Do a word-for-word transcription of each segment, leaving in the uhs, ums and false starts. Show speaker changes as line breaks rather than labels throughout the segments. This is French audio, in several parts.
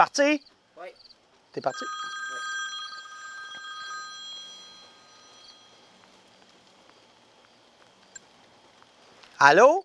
parti?
Oui.
T'es parti?
Oui.
Allô?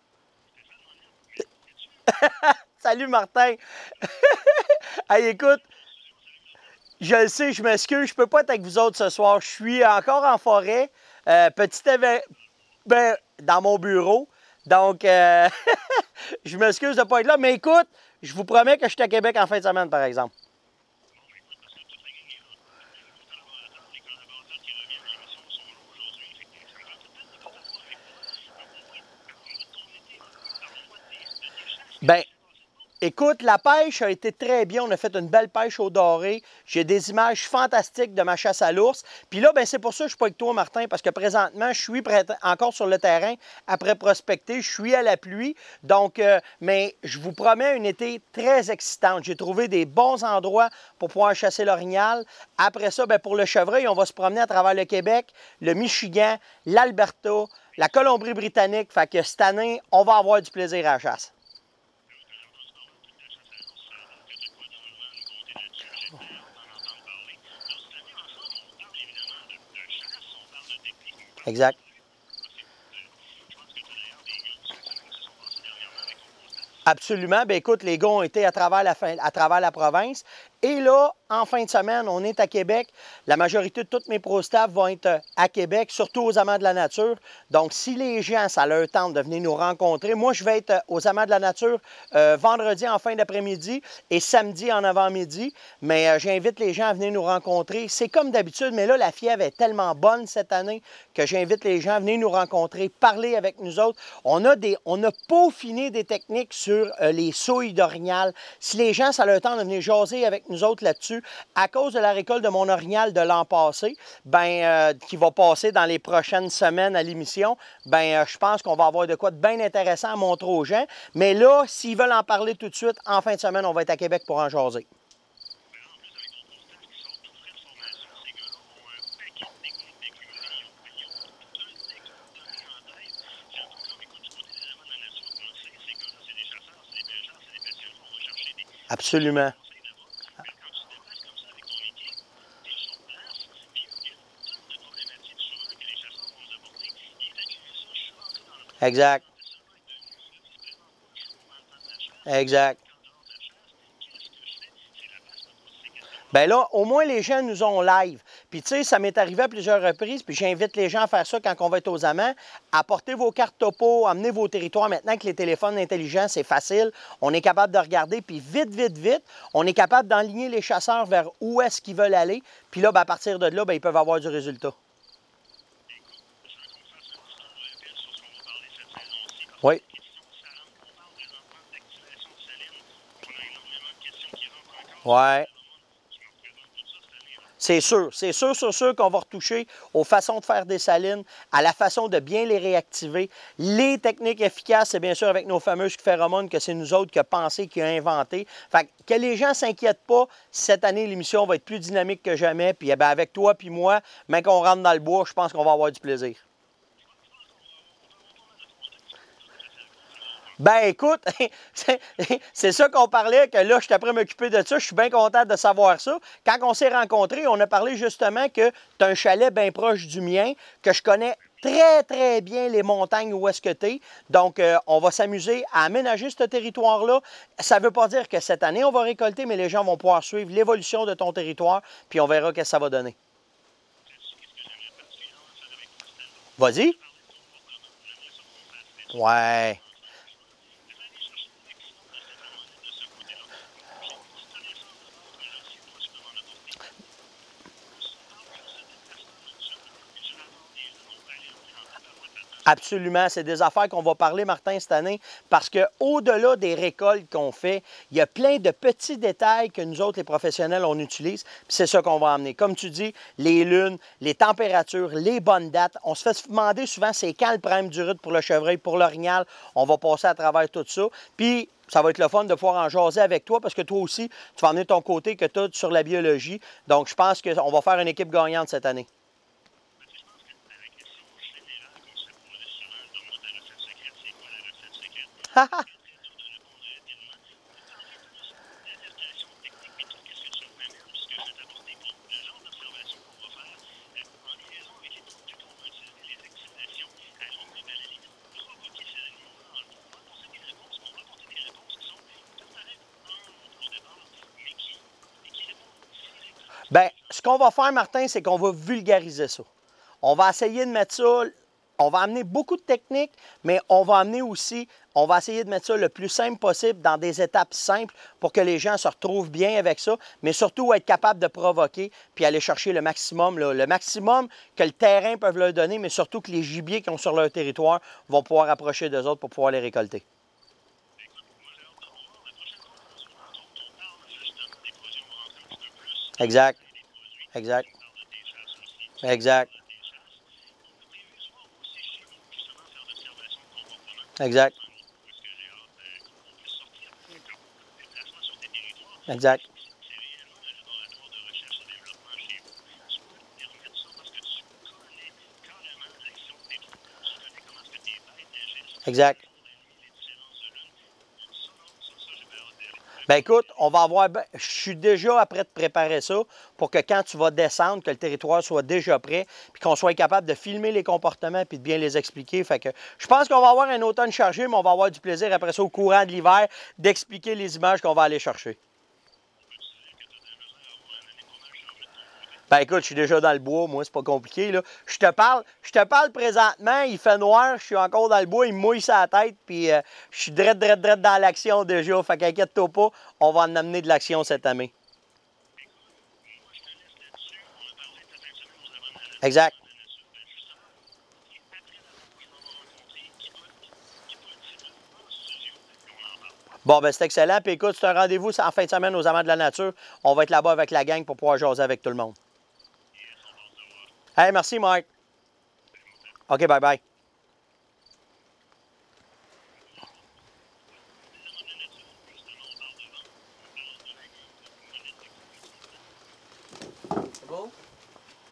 Salut Martin! Hey, écoute, je le sais, je m'excuse, je peux pas être avec vous autres ce soir. Je suis encore en forêt, euh, petit événement, ben, dans mon bureau. Donc, euh, je m'excuse de ne pas être là. Mais écoute, je vous promets que je suis à Québec en fin de semaine, par exemple. Ben, écoute, la pêche a été très bien. On a fait une belle pêche au doré. J'ai des images fantastiques de ma chasse à l'ours. Puis là, ben, c'est pour ça que je ne suis pas avec toi, Martin, parce que présentement, je suis prêt, encore sur le terrain après prospecter. Je suis à la pluie. Donc, euh, mais je vous promets une été très excitante. J'ai trouvé des bons endroits pour pouvoir chasser l'orignal. Après ça, ben, pour le chevreuil, on va se promener à travers le Québec, le Michigan, l'Alberta, la Colombie-Britannique. Fait que cette année, on va avoir du plaisir à la chasse. Exact. Absolument. Bien, écoute, les gars ont été à travers, la fin, à travers la province. Et là, en fin de semaine, on est à Québec. La majorité de tous mes pro-staff vont être à Québec, surtout aux Amants de la nature. Donc, si les gens, ça leur tente de venir nous rencontrer, moi, je vais être aux Amants de la nature euh, vendredi en fin d'après-midi et samedi en avant-midi. Mais euh, j'invite les gens à venir nous rencontrer. C'est comme d'habitude, mais là, la fièvre est tellement bonne cette année que j'invite les gens à venir nous rencontrer, parler avec nous autres. On a, des, on a peaufiné des techniques sur euh, les souilles d'orignal. Si les gens, ça leur tente de venir jaser avec nous autres là-dessus, à cause de la récolte de mon orignal de l'an passé, ben, euh, qui va passer dans les prochaines semaines à l'émission, ben, euh, je pense qu'on va avoir de quoi de bien intéressant à montrer aux gens. Mais là, s'ils veulent en parler tout de suite, en fin de semaine, on va être à Québec pour en jaser. Absolument. Exact. Exact. Bien là, au moins les gens nous ont live. Puis tu sais, ça m'est arrivé à plusieurs reprises, puis j'invite les gens à faire ça quand on va être aux amants. Apportez vos cartes topo, amenez vos territoires. Maintenant que les téléphones intelligents, c'est facile, on est capable de regarder, puis vite, vite, vite, on est capable d'enligner les chasseurs vers où est-ce qu'ils veulent aller. Puis là, bien, à partir de là, bien, ils peuvent avoir du résultat. Oui. Ouais. C'est sûr, c'est sûr, sûr, sûr qu'on va retoucher aux façons de faire des salines, à la façon de bien les réactiver. Les techniques efficaces, c'est bien sûr avec nos fameuses phéromones que c'est nous autres qui avons pensé, qui avons inventé. Fait que les gens ne s'inquiètent pas, cette année, l'émission va être plus dynamique que jamais. Puis eh bien, avec toi puis moi, même qu'on rentre dans le bois, je pense qu'on va avoir du plaisir. Ben écoute, c'est ça qu'on parlait, que là, je suis après m'occuper de ça. Je suis bien content de savoir ça. Quand on s'est rencontrés, on a parlé justement que tu as un chalet bien proche du mien, que je connais très, très bien les montagnes où est-ce que tu es. Donc, euh, on va s'amuser à aménager ce territoire-là. Ça ne veut pas dire que cette année, on va récolter, mais les gens vont pouvoir suivre l'évolution de ton territoire, puis on verra ce que ça va donner. Vas-y. Ouais. Absolument, c'est des affaires qu'on va parler, Martin, cette année, parce qu'au-delà des récoltes qu'on fait, il y a plein de petits détails que nous autres, les professionnels, on utilise, puis c'est ça qu'on va emmener. Comme tu dis, les lunes, les températures, les bonnes dates. On se fait demander souvent c'est quand le prime du rude pour le chevreuil, pour l'orignal. On va passer à travers tout ça. Puis, ça va être le fun de pouvoir en jaser avec toi, parce que toi aussi, tu vas emmener ton côté que tu as sur la biologie. Donc, je pense qu'on va faire une équipe gagnante cette année. Bien, ce qu'on va faire, Martin, c'est qu'on va vulgariser ça. On va essayer de mettre ça, on va amener beaucoup de techniques, mais on va amener aussi, on va essayer de mettre ça le plus simple possible dans des étapes simples pour que les gens se retrouvent bien avec ça, mais surtout être capable de provoquer puis aller chercher le maximum, là, le maximum que le terrain peut leur donner, mais surtout que les gibiers qui ont sur leur territoire vont pouvoir approcher d'eux autres pour pouvoir les récolter. Exact. Exact. Exact. Exact. Exact. Exact. Ben écoute, on va avoir. Je suis déjà après de préparer ça pour que quand tu vas descendre, que le territoire soit déjà prêt, puis qu'on soit capable de filmer les comportements puis de bien les expliquer. Fait que je pense qu'on va avoir un automne chargé, mais on va avoir du plaisir après ça au courant de l'hiver d'expliquer les images qu'on va aller chercher. Ben écoute, je suis déjà dans le bois, moi, c'est pas compliqué, là. Je te parle, je te parle présentement, il fait noir, je suis encore dans le bois, il me mouille sa tête, puis euh, je suis drette, drette, drette dans l'action déjà. Fait qu'inquiète-toi pas, on va en amener de l'action cette année. Exact. Bon, ben c'est excellent. Puis écoute, c'est un rendez-vous en fin de semaine aux Amants de la Nature. On va être là-bas avec la gang pour pouvoir jaser avec tout le monde. Hey, merci, Mike. OK, bye-bye.